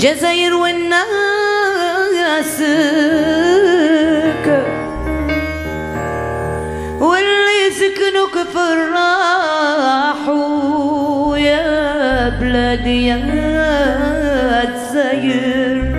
جزاير والناس واللي سكنوك في الراح ويا بلادي يا جزاير.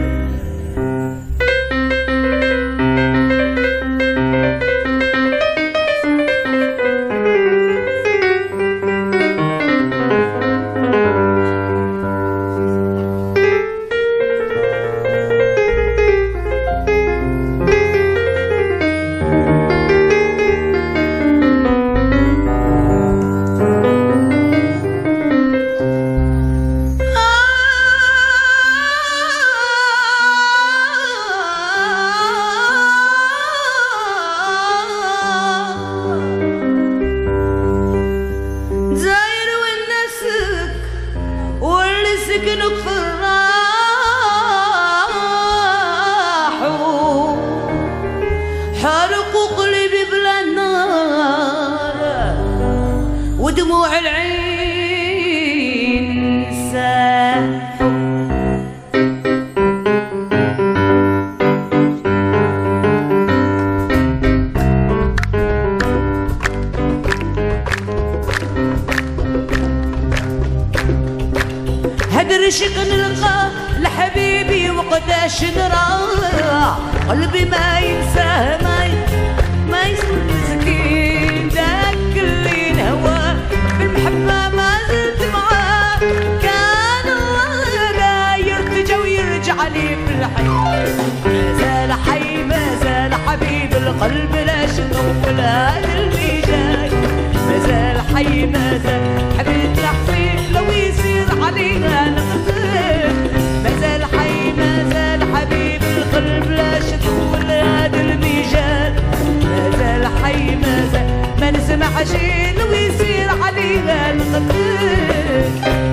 سكنك في الراح حرقوا قلبي بلا نار ودموع العين ساحوا. هدر شق نلقى لحبيبي وقداش نراه قلبي ما ينساه ما يسكن مسكين ذاك اللي نهواه بالمحبة ما زلت معاه كان الله داير تجا ويرجع لي في الحي ما زال حي ما زال حبيب القلب لا شغل ولا اللي جاي ما زال حي ما زال حبيب الحبيب لو يصير علينا نقتل ما زال حي ما زال حبيب القلب لا شغل هذا المجال ما زال حي ما زال ما نسمع شيء لو يصير علينا نقتل.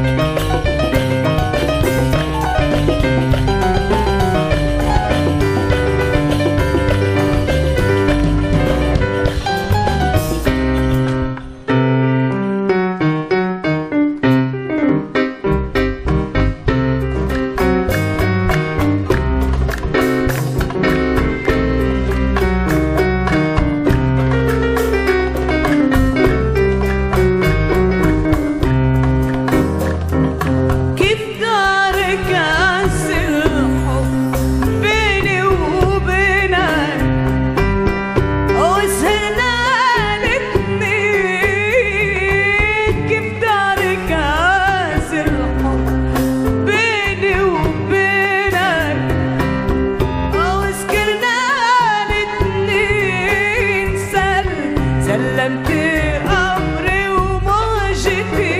سلمت أمري وموجتي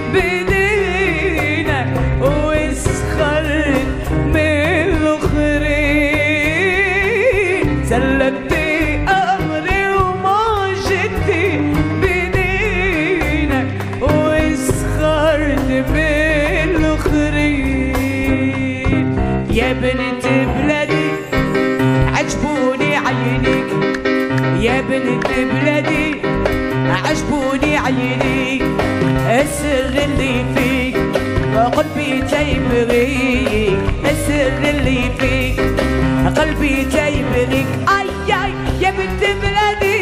بدينك واسخرت من الآخرين سلمت أمري وموجتي بدينك واسخرت من الآخرين. يا بنت بلادي عجبوني عينيك يا بنت بلادي عجبوني عينيك السر اللي فيك قلبي تيبغيك السر اللي فيك قلبي تيبغيك اي اي يا بنت بلادي.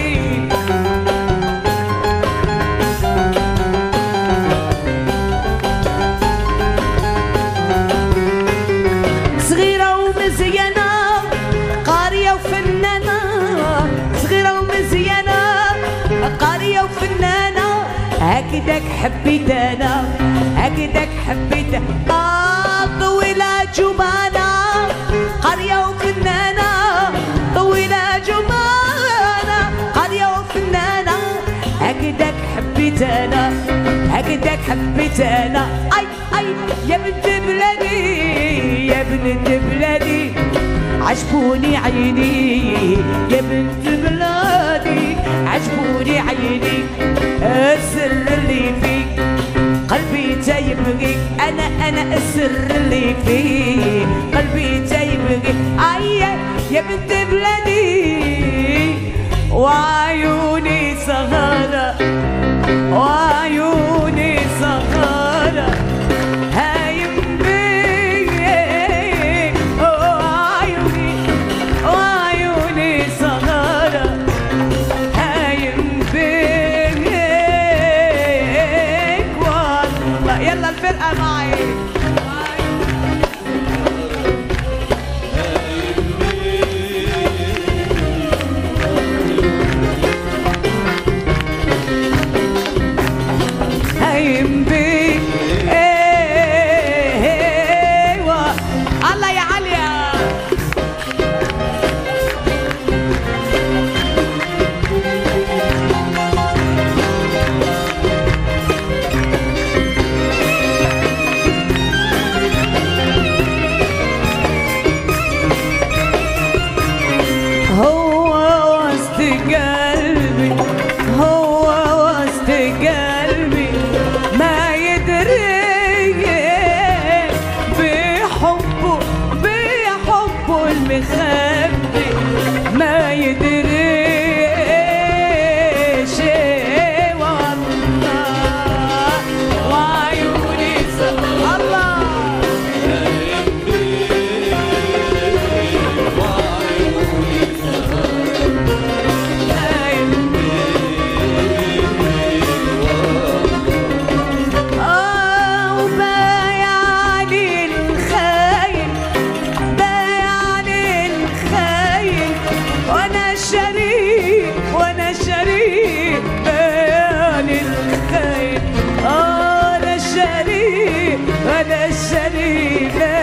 صغيرة ومزينة قارية وفنانة صغيرة ومزيانة قارية وفنانة هكداك حبيت أنا هكداك حبيت طويلة جمانة قارية وفنانة طويلة جمانة قارية وفنانة هكداك حبيت أنا هكداك حبيت أنا أي أي يا بنت بلادي يا بنت بلادي عجبوني عيني يا بنت بلادي عجبوني عيني السر اللي فيك قلبي تيبغيك أنا السر اللي فيك قلبي تيبغيك أي يا بنت بلادي وعيوني صغارة وعيوني صغارة هايم بيا سرقة معي. هايم بيك ايوه الله يا عليا. هو وسط قلبي، هو وسط قلبي ما يدري بحبه، بحبه المخبي ما يدري شيء والله وعيوني الله. أنا الشريك